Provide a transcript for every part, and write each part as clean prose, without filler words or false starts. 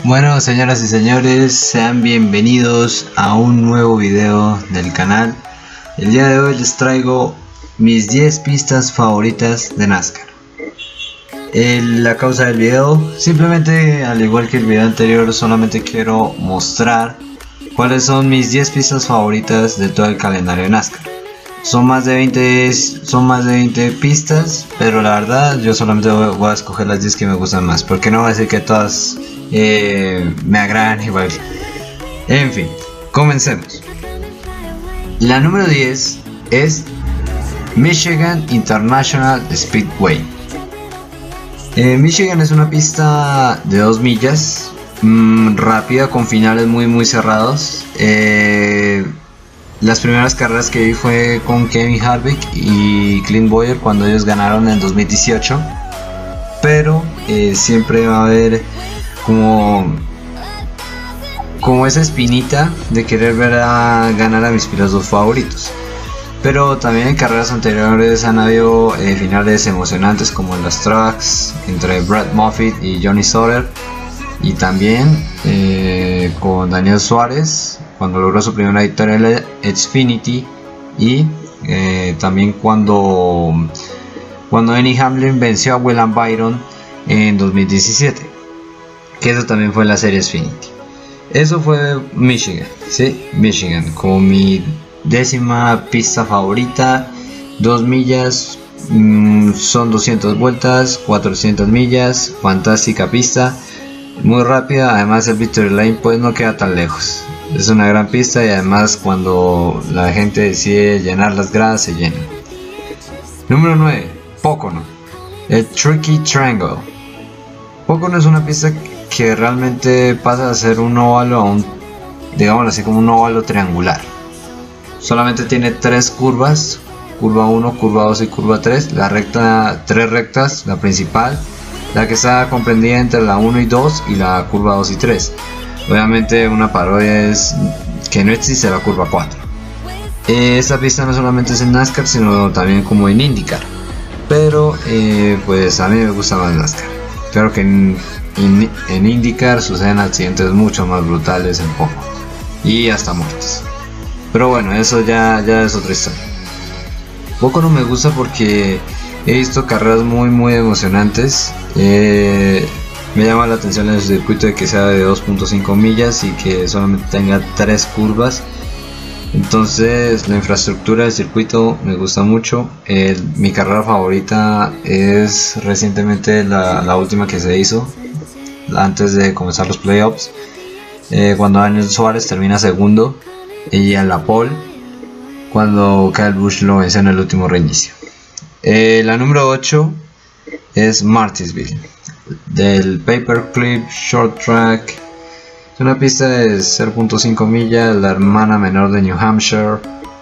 Bueno, señoras y señores, sean bienvenidos a un nuevo video del canal. El día de hoy les traigo mis 10 pistas favoritas de NASCAR. La causa del video, simplemente al igual que el video anterior, solamente quiero mostrar cuáles son mis 10 pistas favoritas de todo el calendario de NASCAR. Son más de 20 pistas, pero la verdad yo solamente voy a escoger las 10 que me gustan más, porque no voy a decir que todas me agradan igual. En fin, comencemos. La número 10 es Michigan International Speedway. Michigan es una pista de 2 millas, rápida, con finales muy cerrados. Las primeras carreras que vi fue con Kevin Harvick y Clint Bowyer cuando ellos ganaron en 2018, pero siempre va a haber como esa espinita de querer ver ganar a mis pilotos favoritos. Pero también en carreras anteriores han habido finales emocionantes, como en las trucks entre Brad Moffitt y Johnny Sauter, y también con Daniel Suárez cuando logró su primera victoria en la Xfinity, y también cuando Denny Hamlin venció a William Byron en 2017, que eso también fue en la serie Xfinity. Eso fue Michigan, ¿sí? Michigan como mi 10ª pista favorita. 2 millas, son 200 vueltas, 400 millas, fantástica pista, muy rápida. Además el Victory Lane pues no queda tan lejos, es una gran pista, y además cuando la gente decide llenar las gradas se llena. Número 9, Pocono, el Tricky Triangle. Pocono es una pista que realmente pasa a ser un óvalo a un, digámoslo así, como un óvalo triangular. Solamente tiene 3 curvas, curva 1, curva 2 y curva 3. Tres rectas, la principal, la que está comprendida entre la 1 y 2 y la curva 2 y 3. Obviamente una parodia es que no existe la curva 4. Esta pista no solamente es en NASCAR, sino también como en IndyCar, pero pues a mí me gusta más NASCAR. Claro que en IndyCar suceden accidentes mucho más brutales en poco, y hasta muertes, pero bueno, eso ya es otra historia. Poco no me gusta porque he visto carreras muy emocionantes. Me llama la atención el circuito de que sea de 2.5 millas y que solamente tenga 3 curvas. Entonces la infraestructura del circuito me gusta mucho. Mi carrera favorita es recientemente la última que se hizo antes de comenzar los playoffs, cuando Daniel Suárez termina segundo y en la pole cuando Kyle Busch lo vence en el último reinicio. La número 8 es Martinsville, del Paperclip Short Track. Es una pista de 0.5 millas, la hermana menor de New Hampshire.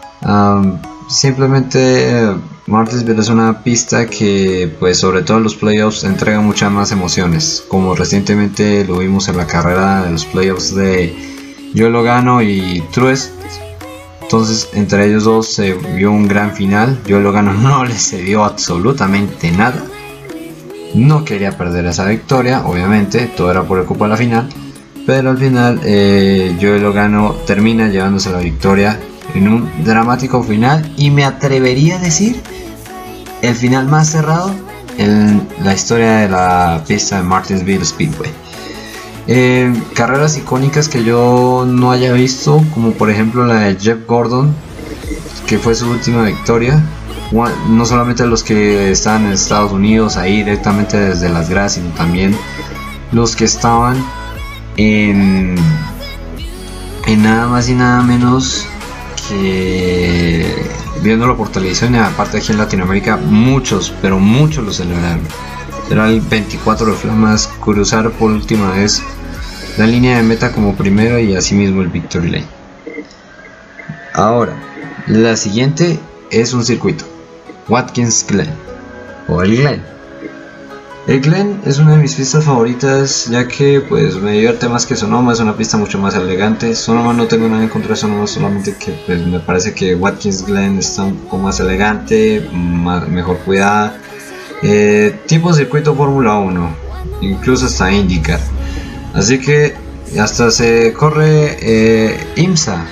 Simplemente Martinsville es una pista que, pues sobre todo en los playoffs, entrega muchas más emociones, como recientemente lo vimos en la carrera de los playoffs de Joey Logano y Truex. Entonces entre ellos dos se vio un gran final. Joey Logano no le cedió absolutamente nada, no quería perder esa victoria, obviamente todo era por el cupo de la final, pero al final Joey Logano termina llevándose la victoria en un dramático final, y me atrevería a decir el final más cerrado en la historia de la pista de Martinsville Speedway. Carreras icónicas que yo no haya visto, como por ejemplo la de Jeff Gordon, que fue su última victoria. No solamente los que estaban en Estados Unidos ahí directamente desde las gradas, sino también los que estaban en nada más y nada menos que viéndolo por televisión. Y aparte aquí en Latinoamérica muchos, pero muchos lo celebraron. Era el 24 de Flamas cruzar por última vez la línea de meta como primero, y asimismo el Victory Lane. Ahora, la siguiente es un circuito, Watkins Glen, o el Glen. El Glen es una de mis pistas favoritas, ya que pues me divierte más que Sonoma. Es una pista mucho más elegante. Sonoma no tengo nada en contra de Sonoma, solamente que pues me parece que Watkins Glen está un poco más elegante, mejor cuidada. Tipo circuito Fórmula 1, incluso hasta IndyCar. Así que hasta se corre IMSA.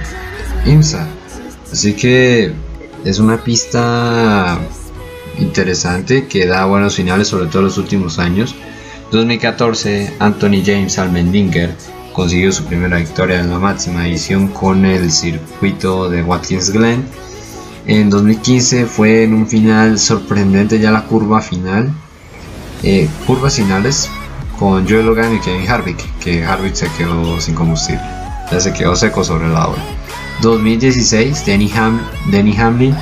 Así que es una pista interesante que da buenos finales, sobre todo en los últimos años. 2014, Anthony James Allmendinger consiguió su primera victoria en la máxima edición con el circuito de Watkins Glen. En 2015 fue en un final sorprendente, ya la curvas finales con Joe Logan y Kevin Harvick, que Harvick se quedó sin combustible, ya se quedó seco sobre la hora. 2016, Denny Hamlin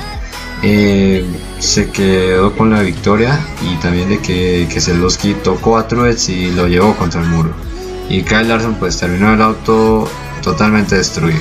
se quedó con la victoria, y también de que Keselowski tocó a Truex y lo llevó contra el muro, y Kyle Larson pues terminó el auto totalmente destruido.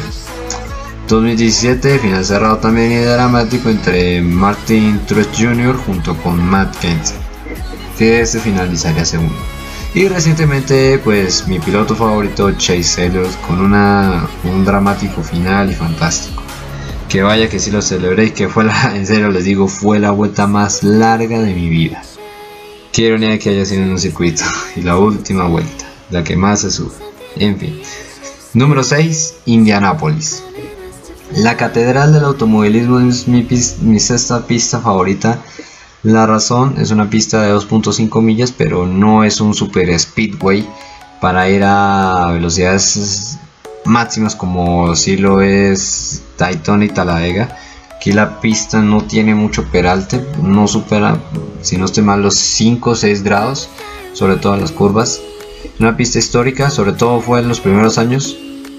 2017, final cerrado también y dramático entre Martin Truex Jr. junto con Matt Kenseth, que se finalizaría segundo. Y recientemente pues mi piloto favorito Chase Elliott con un dramático final y fantástico. Que vaya que sí lo celebré, y que fue en serio les digo, fue la vuelta más larga de mi vida. Qué ironía que haya sido en un circuito, y la última vuelta, la que más se sube. En fin. Número 6, Indianápolis. La catedral del automovilismo es mi sexta pista favorita. La razón es una pista de 2.5 millas, pero no es un super speedway para ir a velocidades máximas como si lo es Daytona y Talladega. Aquí la pista no tiene mucho peralte, no supera, si no estoy mal, los 5 o 6 grados, sobre todo en las curvas. Una pista histórica, sobre todo fue en los primeros años.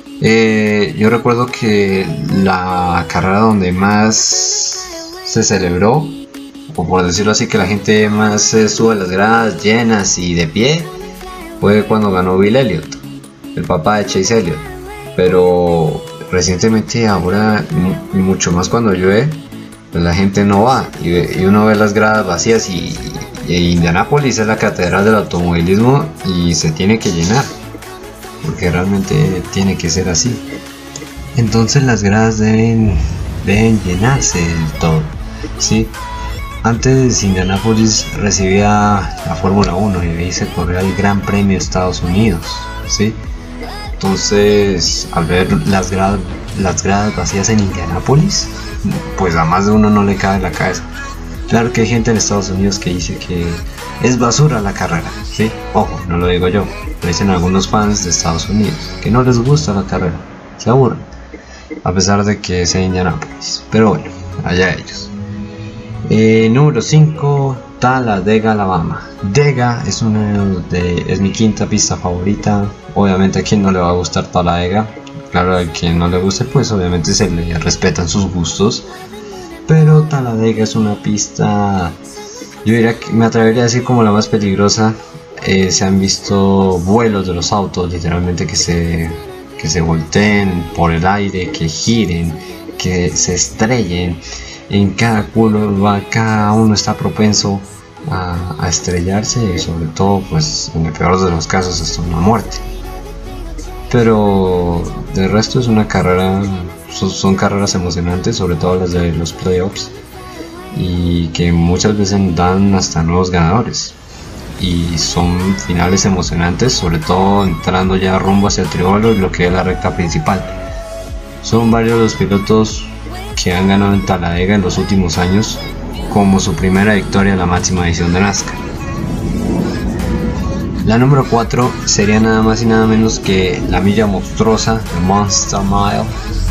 Yo recuerdo que la carrera donde más se celebró, o por decirlo así, que la gente más se sube a las gradas llenas y de pie, fue cuando ganó Bill Elliott, el papá de Chase Elliott. Pero recientemente, ahora mucho más cuando llueve, pues la gente no va, y uno ve las gradas vacías, y Indianápolis es la catedral del automovilismo y se tiene que llenar, porque realmente tiene que ser así. Entonces las gradas deben llenarse del todo, ¿sí? Antes Indianápolis recibía la Fórmula 1 y ahí se corría el Gran Premio de Estados Unidos, ¿sí? Entonces, al ver las gradas vacías en Indianápolis, pues a más de uno no le cabe en la cabeza. Claro que hay gente en Estados Unidos que dice que es basura la carrera, ¿sí? Ojo, no lo digo yo, lo dicen algunos fans de Estados Unidos, que no les gusta la carrera, se aburren, a pesar de que sea Indianápolis. Pero bueno, allá ellos. Número 5, Talladega, Alabama. Dega es mi quinta pista favorita. Obviamente a quien no le va a gustar Talladega, claro, a quien no le guste pues obviamente se le respetan sus gustos, pero Talladega es una pista, yo diría que me atrevería a decir como la más peligrosa. Se han visto vuelos de los autos, literalmente que se volteen por el aire, que giren, que se estrellen. En cada curva, cada uno está propenso a estrellarse, y sobre todo pues en el peor de los casos hasta una muerte. Pero de resto es una carrera, son carreras emocionantes, sobre todo las de los playoffs, y que muchas veces dan hasta nuevos ganadores, y son finales emocionantes, sobre todo entrando ya rumbo hacia el triunfo y lo que es la recta principal. Son varios los pilotos que han ganado en Talladega en los últimos años, como su primera victoria en la máxima edición de NASCAR. La número 4 sería nada más y nada menos que la milla monstruosa, the Monster Mile,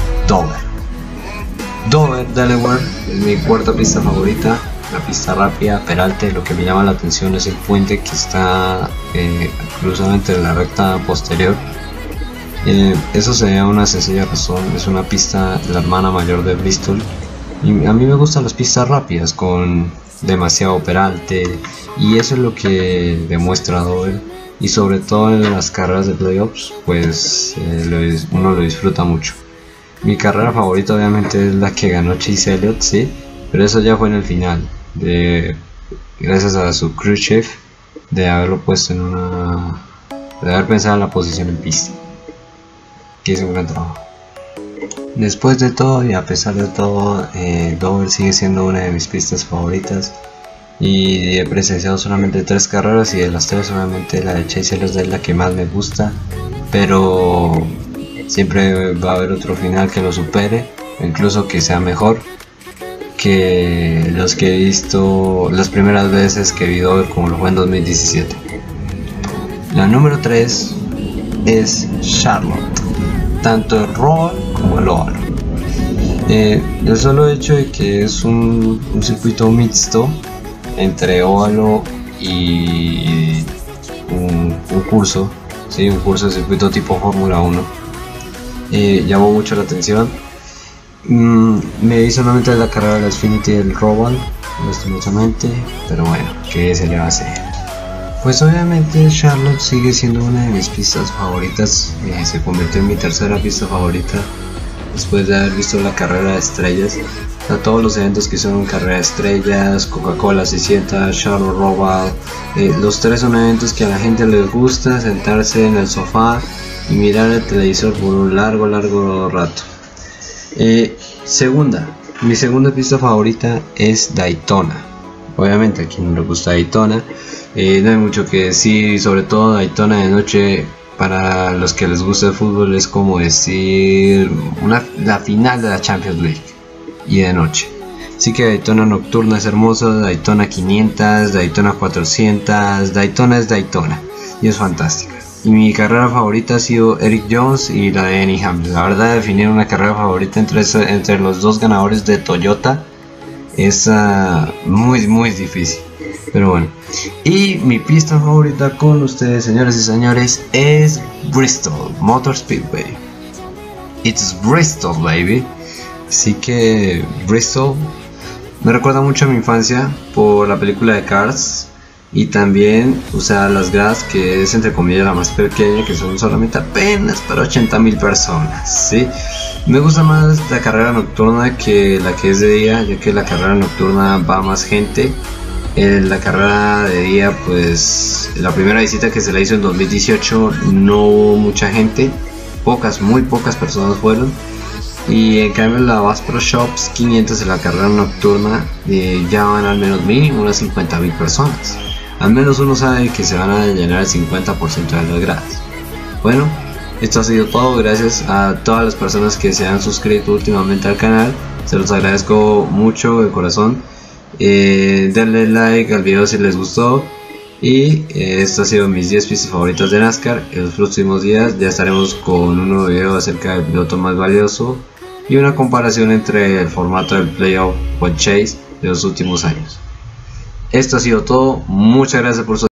Dover, Delaware, es mi cuarta pista favorita. La pista rápida, peralte. Lo que me llama la atención es el puente que está cruzamente en la recta posterior. Eso se debe a una sencilla razón: es una pista, la hermana mayor de Bristol, y a mí me gustan las pistas rápidas con demasiado peralte, y eso es lo que demuestra Dover, y sobre todo en las carreras de playoffs pues uno lo disfruta mucho. Mi carrera favorita obviamente es la que ganó Chase Elliott, sí, pero eso ya fue en el final, gracias a su crew chief de haberlo puesto de haber pensado en la posición en pista, que hizo un gran trabajo. Después de todo y a pesar de todo, Dover sigue siendo una de mis pistas favoritas. y he presenciado solamente 3 carreras, y de las 3 obviamente la de Chase Elliott es la que más me gusta, pero siempre va a haber otro final que lo supere, incluso que sea mejor que los que he visto las primeras veces que vi Dover, como lo fue en 2017. La número 3 es Charlotte, tanto el Roval como el Oval. El solo hecho de que es un circuito mixto entre óvalo y un curso, ¿sí? Un curso de circuito tipo Fórmula 1, llamó mucho la atención. Me vi solamente la carrera de la Xfinity del Roval, lastimosamente, pero bueno, ¿qué se le va a hacer? Pues obviamente Charlotte sigue siendo una de mis pistas favoritas, se convirtió en mi tercera pista favorita después de haber visto la carrera de estrellas. A todos los eventos que son carrera de estrellas, Coca-Cola 600, Charlotte Roval, los 3 son eventos que a la gente les gusta sentarse en el sofá y mirar el televisor por un largo rato. Mi segunda pista favorita es Daytona. Obviamente a quien no le gusta Daytona, no hay mucho que decir, sobre todo Daytona de noche. Para los que les gusta el fútbol es como decir la final de la Champions League, y de noche. Así que Daytona nocturna es hermoso, Daytona 500, Daytona 400, Daytona es Daytona y es fantástica. Y mi carrera favorita ha sido Eric Jones y la de Denny Hamlin. La verdad, definir una carrera favorita entre los dos ganadores de Toyota es muy difícil. Pero bueno, y mi pista favorita con ustedes, señoras y señores, es Bristol Motor Speedway. It's Bristol, baby. Así que Bristol me recuerda mucho a mi infancia por la película de Cars, y también, o sea, las gradas, que es entre comillas la más pequeña, que son solamente apenas para 80.000 personas, ¿sí? Me gusta más la carrera nocturna que la que es de día, ya que la carrera nocturna va más gente. En la carrera de día, pues la primera visita que se la hizo en 2018 no hubo mucha gente, muy pocas personas fueron, y en cambio la Bass Pro Shops 500 en la carrera nocturna ya van al menos mínimo unas 50.000 personas. Al menos uno sabe que se van a llenar el 50% de las gradas. Bueno, esto ha sido todo. Gracias a todas las personas que se han suscrito últimamente al canal, se los agradezco mucho de corazón. Denle like al video si les gustó, y esto ha sido mis 10 pistas favoritas de NASCAR. En los próximos días ya estaremos con un nuevo video acerca del piloto más valioso y una comparación entre el formato del playoff o el chase de los últimos años. Esto ha sido todo, muchas gracias por su